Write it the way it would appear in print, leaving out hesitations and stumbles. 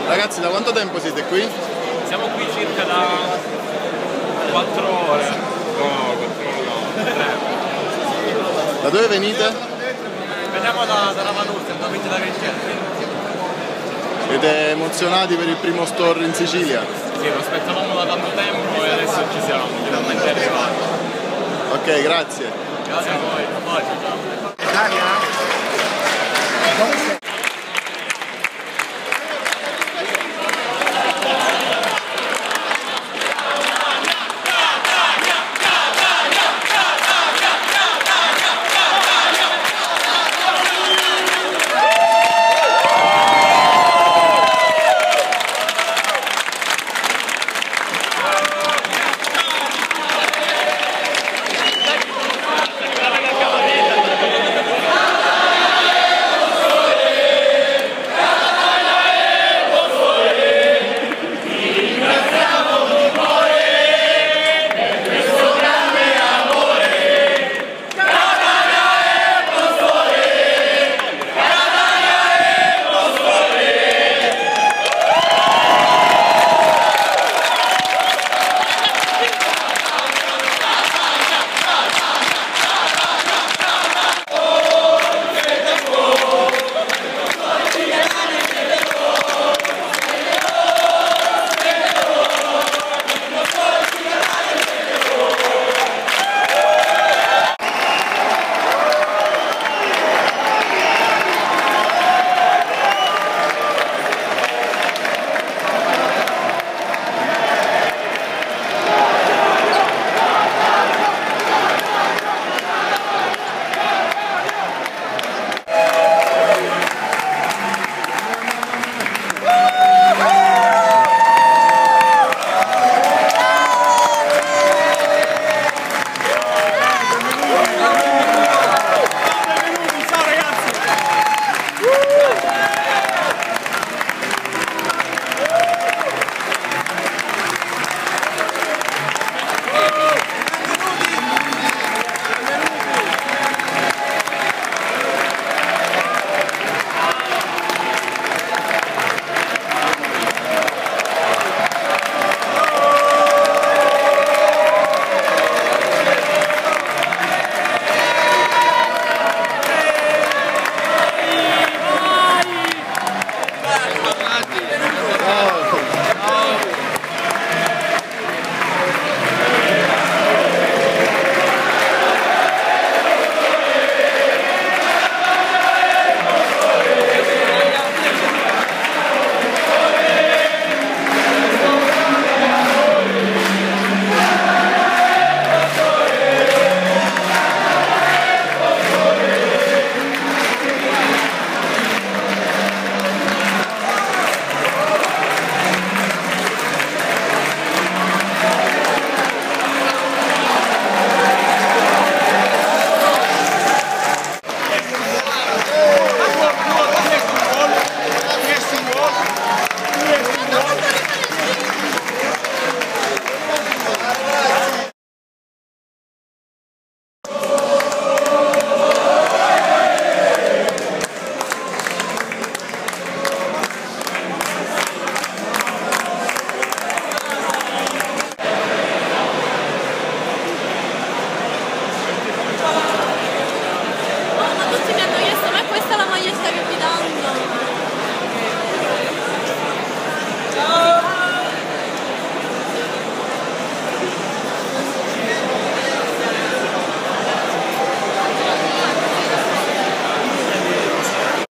Ragazzi, da quanto tempo siete qui? Siamo qui circa da 4 ore. No, 3. Da dove venite? Veniamo da Ravanuzza, provincia da Vicenza. Siete emozionati per il primo store in Sicilia? Sì, lo aspettavamo da tanto tempo e adesso ci siamo, finalmente arrivati. Ok, grazie. Grazie a voi. Ciao. Italia?